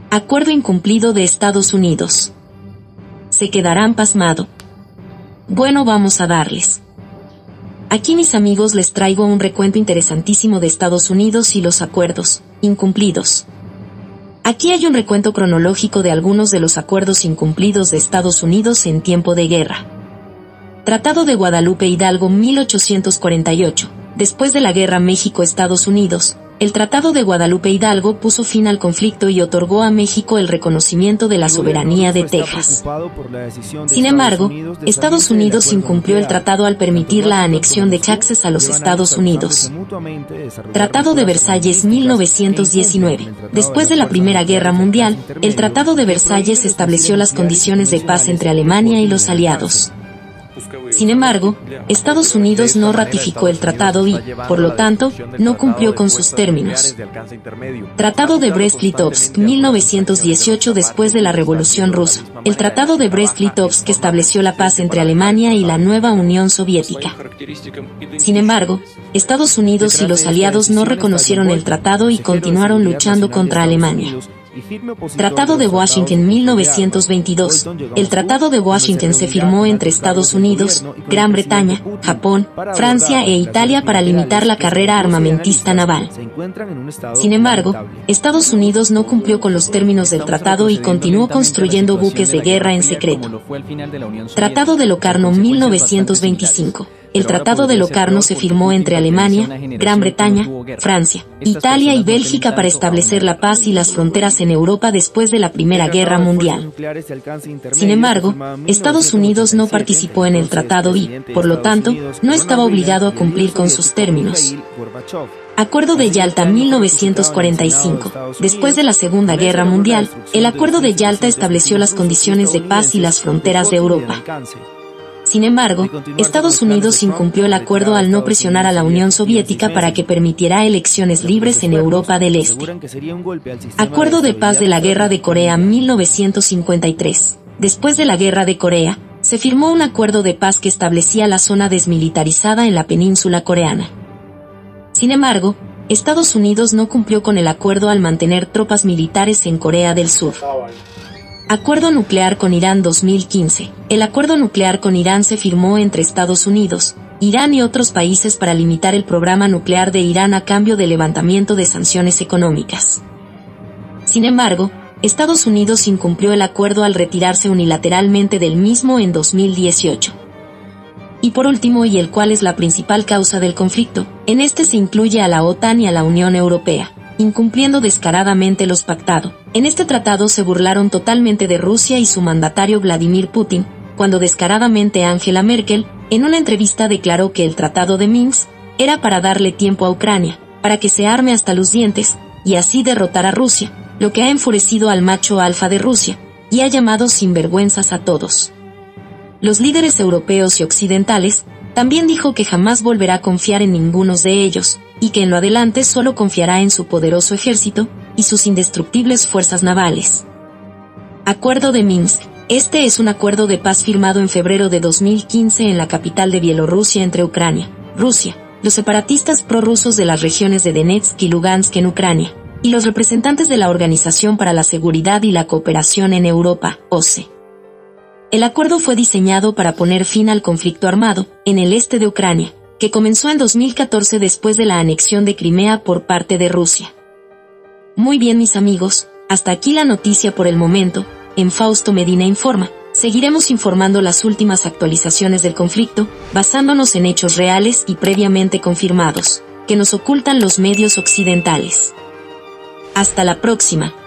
Acuerdo incumplido de Estados Unidos. Se quedarán pasmado. Bueno, vamos a darles. Aquí, mis amigos, les traigo un recuento interesantísimo de Estados Unidos y los acuerdos incumplidos. Aquí hay un recuento cronológico de algunos de los acuerdos incumplidos de Estados Unidos en tiempo de guerra. Tratado de Guadalupe Hidalgo 1848. Después de la guerra México-Estados Unidos, el Tratado de Guadalupe Hidalgo puso fin al conflicto y otorgó a México el reconocimiento de la soberanía de Texas. Sin embargo, Estados Unidos incumplió el tratado al permitir la anexión de Texas a los Estados Unidos. Tratado de Versalles 1919. Después de la Primera Guerra Mundial, el Tratado de Versalles estableció las condiciones de paz entre Alemania y los aliados. Sin embargo, Estados Unidos no ratificó el tratado y, por lo tanto, no cumplió con sus términos. Tratado de Brest-Litovsk 1918. Después de la Revolución Rusa, el Tratado de Brest-Litovsk estableció la paz entre Alemania y la nueva Unión Soviética. Sin embargo, Estados Unidos y los aliados no reconocieron el tratado y continuaron luchando contra Alemania. Tratado de Washington 1922. El Tratado de Washington se firmó entre Estados Unidos, Gran Bretaña, Japón, Francia e Italia para limitar la carrera armamentista naval. Sin embargo, Estados Unidos no cumplió con los términos del tratado y continuó construyendo buques de guerra en secreto. Tratado de Locarno 1925. El Tratado de Locarno se firmó entre Alemania, Gran Bretaña, Francia, Italia y Bélgica para establecer la paz y las fronteras en Europa después de la Primera Guerra Mundial. Sin embargo, Estados Unidos no participó en el tratado y, por lo tanto, no estaba obligado a cumplir con sus términos. Acuerdo de Yalta 1945. Después de la Segunda Guerra Mundial, el Acuerdo de Yalta estableció las condiciones de paz y las fronteras de Europa. Sin embargo, Estados Unidos incumplió el acuerdo al no presionar a la Unión Soviética para que permitiera elecciones libres en Europa del Este. Acuerdo de paz de la Guerra de Corea 1953. Después de la Guerra de Corea, se firmó un acuerdo de paz que establecía la zona desmilitarizada en la península coreana. Sin embargo, Estados Unidos no cumplió con el acuerdo al mantener tropas militares en Corea del Sur. Acuerdo nuclear con Irán 2015. El acuerdo nuclear con Irán se firmó entre Estados Unidos, Irán y otros países para limitar el programa nuclear de Irán a cambio del levantamiento de sanciones económicas. Sin embargo, Estados Unidos incumplió el acuerdo al retirarse unilateralmente del mismo en 2018. Y por último, y el cual es la principal causa del conflicto, en este se incluye a la OTAN y a la Unión Europea, incumpliendo descaradamente los pactados. En este tratado se burlaron totalmente de Rusia y su mandatario Vladimir Putin, cuando descaradamente Angela Merkel, en una entrevista declaró que el Tratado de Minsk era para darle tiempo a Ucrania, para que se arme hasta los dientes, y así derrotar a Rusia, lo que ha enfurecido al macho alfa de Rusia, y ha llamado sinvergüenzas a todos. Los líderes europeos y occidentales, también dijo que jamás volverá a confiar en ninguno de ellos, y que en lo adelante solo confiará en su poderoso ejército y sus indestructibles fuerzas navales. Acuerdo de Minsk. Este es un acuerdo de paz firmado en febrero de 2015 en la capital de Bielorrusia entre Ucrania, Rusia, los separatistas prorrusos de las regiones de Donetsk y Lugansk en Ucrania, y los representantes de la Organización para la Seguridad y la Cooperación en Europa, OSCE. El acuerdo fue diseñado para poner fin al conflicto armado en el este de Ucrania, que comenzó en 2014 después de la anexión de Crimea por parte de Rusia. Muy bien, mis amigos, hasta aquí la noticia por el momento. En Fausto Medina Informa, seguiremos informando las últimas actualizaciones del conflicto, basándonos en hechos reales y previamente confirmados, que nos ocultan los medios occidentales. Hasta la próxima.